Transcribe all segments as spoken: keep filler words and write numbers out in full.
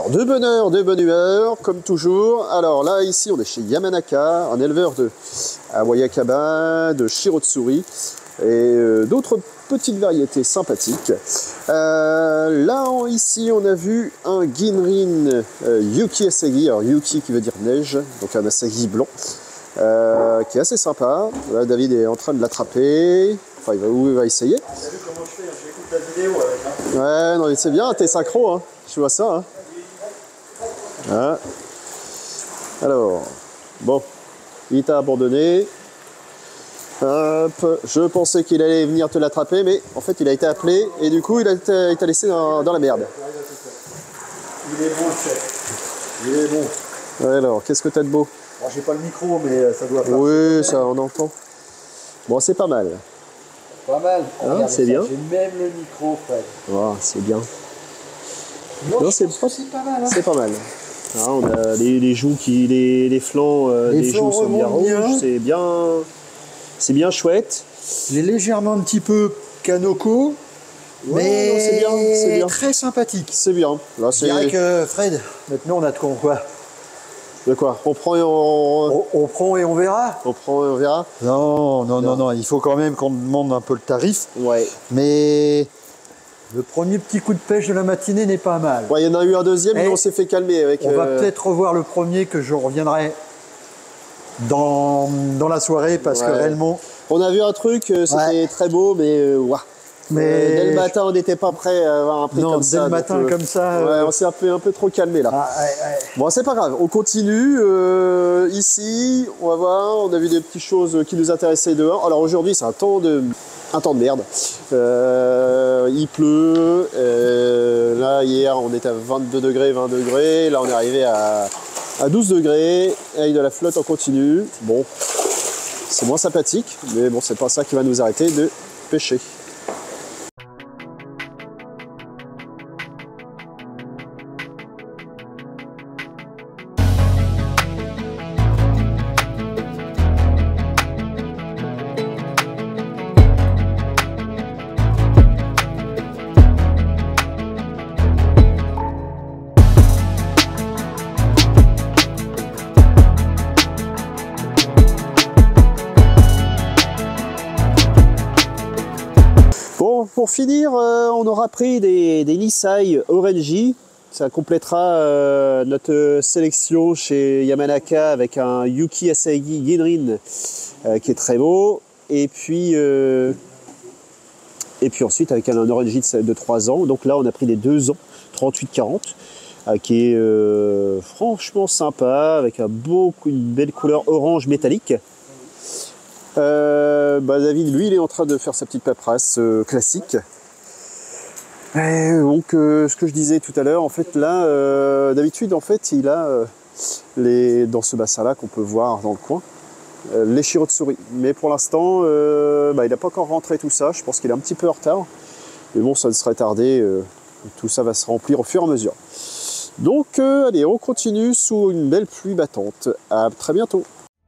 Alors, de bonne heure, de bonne humeur, comme toujours. Alors là, ici, on est chez Yamanaka, un éleveur de Awayakaba, de Shirotsuri et euh, d'autres petites variétés sympathiques. Euh, là, on, ici, on a vu un Ginrin euh, Yuki Asagi, alors Yuki qui veut dire neige, donc un Asagi blanc, euh, qui est assez sympa. Là, David est en train de l'attraper. Enfin, il va, il va essayer. T'as vu comment je fais, j'écoute la vidéo avec. Hein. Ouais, non, c'est bien, t'es synchro, hein. Je vois ça. Hein. Voilà. Alors, bon, il t'a abandonné. Hop, je pensais qu'il allait venir te l'attraper, mais en fait, il a été appelé et du coup, il t'a laissé dans, dans la merde. Il est bon, le chef. Il est bon. Ouais, alors, qu'est-ce que t'as de beau? Bon, j'ai pas le micro, mais ça doit pas. Oui, ça, on entend. Bon, c'est pas mal. Pas mal. Ah, c'est bien. J'ai même le micro, Fred. Oh, c'est bien. Moi, non, c'est pas, pas mal. Hein. C'est pas mal. Ah, on a les, les joues qui, les, les flancs, euh, les des flancs joues sont bien rouges. C'est bien, c'est bien chouette. Il est légèrement un petit peu canoko, ouais, mais c'est bien, c'est bien, très sympathique. C'est bien. Là, je dirais que Fred, maintenant on a de quoi, quoi. De quoi? On prend et on... on... On prend et on verra. On prend et on verra. Non, non, non, non, non. Il faut quand même qu'on demande un peu le tarif. Ouais. Mais le premier petit coup de pêche de la matinée n'est pas mal. Ouais, il y en a eu un deuxième, mais on s'est fait calmer avec. On euh... va peut-être revoir le premier que je reviendrai dans, dans la soirée parce ouais. que réellement. On a vu un truc, c'était ouais. très beau, mais euh, ouais. Mais euh, dès le matin, on n'était pas prêt à avoir un prix non, comme dès ça. le matin, donc, euh, comme ça. Ouais, euh... on s'est un peu, un peu trop calmé là. Ah, ouais, ouais. Bon, c'est pas grave, on continue. Euh, ici, on va voir, on a vu des petites choses qui nous intéressaient dehors. Alors aujourd'hui, c'est un temps de, un temps de merde. Euh, il pleut. Euh, là, hier, on était à vingt-deux degrés, vingt degrés. Là, on est arrivé à, à douze degrés avec de la flotte en continu. Bon, c'est moins sympathique, mais bon, c'est pas ça qui va nous arrêter de pêcher. Pour finir, euh, on aura pris des, des Nisai Orenji. Ça complétera euh, notre sélection chez Yamanaka avec un Yuki Asagi Ginrin euh, qui est très beau. Et puis, euh, et puis ensuite avec un Orenji de, de trois ans. Donc là, on a pris des deux ans, trente-huit quarante, euh, qui est euh, franchement sympa, avec un beau, une belle couleur orange métallique. Euh, bah David, lui, il est en train de faire sa petite paperasse euh, classique. Et donc, euh, ce que je disais tout à l'heure, en fait, là, euh, d'habitude, en fait, il a euh, les, dans ce bassin-là qu'on peut voir dans le coin, euh, les Shirotsuri. Mais pour l'instant, euh, bah, il n'a pas encore rentré tout ça. Je pense qu'il est un petit peu en retard. Mais bon, ça ne serait tardé. Euh, tout ça va se remplir au fur et à mesure. Donc, euh, allez, on continue sous une belle pluie battante. À très bientôt.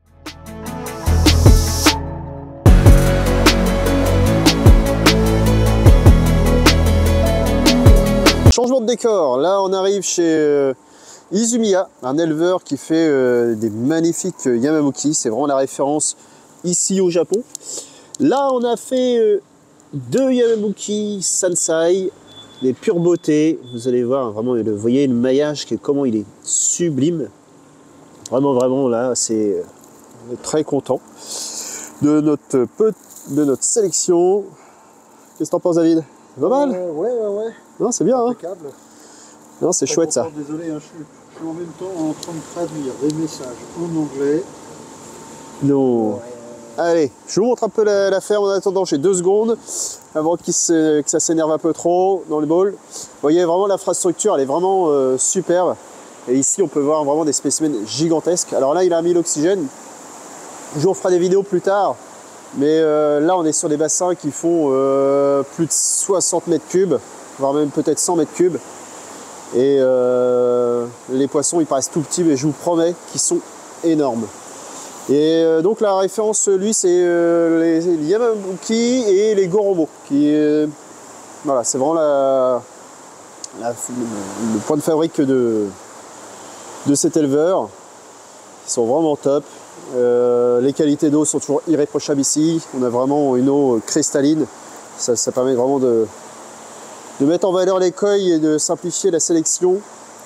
Changement de décor, là on arrive chez euh, Izumiya, un éleveur qui fait euh, des magnifiques Yamamoki, c'est vraiment la référence ici au Japon. Là on a fait euh, deux Yamamoki Sansai, des pures beautés, vous allez voir, vraiment, vous voyez le maillage, comment il est sublime. Vraiment, vraiment, là, c'est euh, très content de notre, de notre sélection. Qu'est-ce que t'en penses, David? Pas mal? euh, Ouais, ouais, ouais. Non, c'est bien, hein. Non, c'est chouette ça. Désolé, hein, je, suis, je suis en même temps en train de traduire des messages en anglais. Non. Ouais. Allez, je vous montre un peu la, la ferme en attendant, j'ai deux secondes avant qu se, que ça s'énerve un peu trop dans le bowl. Vous voyez vraiment l'infrastructure, elle est vraiment euh, superbe. Et ici, on peut voir vraiment des spécimens gigantesques. Alors là, il a mis l'oxygène. Je vous ferai des vidéos plus tard. Mais euh, là, on est sur des bassins qui font euh, plus de soixante mètres cubes, voire même peut-être cent mètres cubes. Et euh, les poissons, ils paraissent tout petits, mais je vous promets qu'ils sont énormes. Et euh, donc la référence, lui, c'est euh, les, les Yamamoki et les Goromo. Qui, euh, voilà, c'est vraiment la, la, le, le point de fabrique de, de cet éleveur. Ils sont vraiment top. Euh, les qualités d'eau sont toujours irréprochables ici. On a vraiment une eau cristalline. Ça, ça permet vraiment de, de mettre en valeur l'écueil et de simplifier la sélection.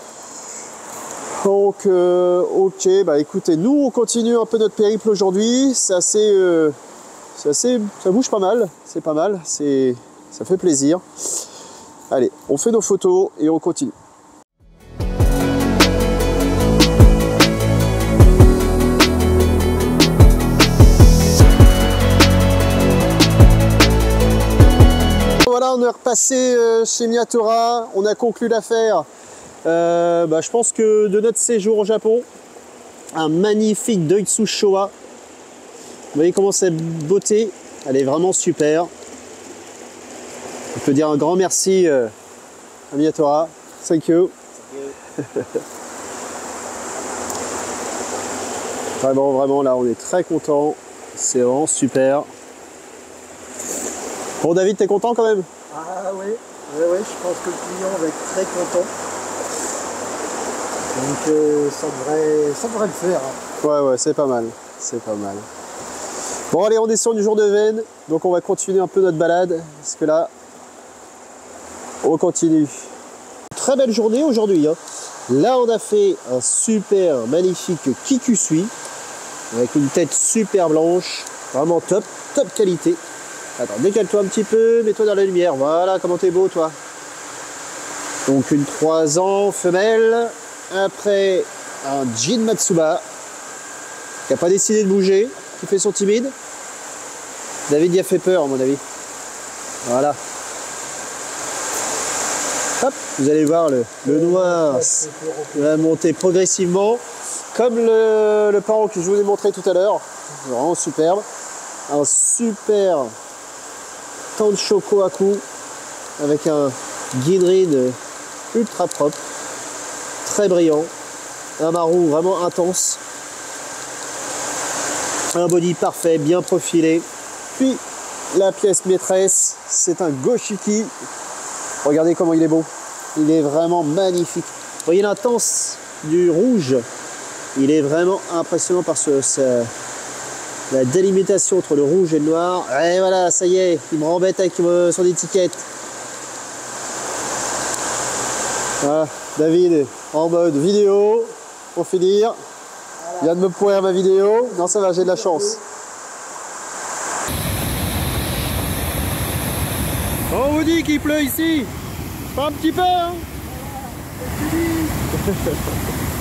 Donc, euh, ok, bah écoutez, nous on continue un peu notre périple aujourd'hui. C'est assez, euh, c'est assez, ça bouge pas mal, c'est pas mal, c'est, ça fait plaisir. Allez, on fait nos photos et on continue. Voilà, on est repassé chez Miyatora, on a conclu l'affaire. Euh, bah, je pense que de notre séjour au Japon, un magnifique Doitsu Showa. Vous voyez comment cette beauté, elle est vraiment super. On peut dire un grand merci euh, à Miyatora. Thank you. Thank you. Vraiment, vraiment, là, on est très content. C'est vraiment super. Bon, David, t'es content quand même? Ah oui, oui, oui, je pense que le client va être très content. Donc euh, ça, devrait, ça devrait le faire. Ouais, ouais, c'est pas mal. C'est pas mal. Bon, allez, on est sur du jour de veine. Donc, on va continuer un peu notre balade. Parce que là, on continue. Très belle journée aujourd'hui. Hein. Là, on a fait un super magnifique Kikusui. Avec une tête super blanche. Vraiment top. Top qualité. Attends, décale-toi un petit peu. Mets-toi dans la lumière. Voilà, comment t'es beau, toi. Donc, une trois ans femelle. Après, un Jin Matsuba qui n'a pas décidé de bouger, qui fait son timide. David y a fait peur, à mon avis. Voilà. Hop, vous allez voir le, le noir va monter progressivement, comme le, le parent que je vous ai montré tout à l'heure. Vraiment superbe. Un super Tansho Kohaku avec un guidrid ultra propre. Très brillant, un marron vraiment intense, un body parfait, bien profilé. Puis la pièce maîtresse, c'est un Goshiki. Regardez comment il est beau, il est vraiment magnifique. Vous voyez l'intense du rouge, il est vraiment impressionnant par ce, ce, la délimitation entre le rouge et le noir. Et voilà, ça y est, il me rembête avec euh, son étiquette. Voilà, David en mode vidéo pour finir. Il vient de me pourrir ma vidéo. Non, ça va, j'ai de la chance. On vous dit qu'il pleut ici. Pas un petit peu, hein.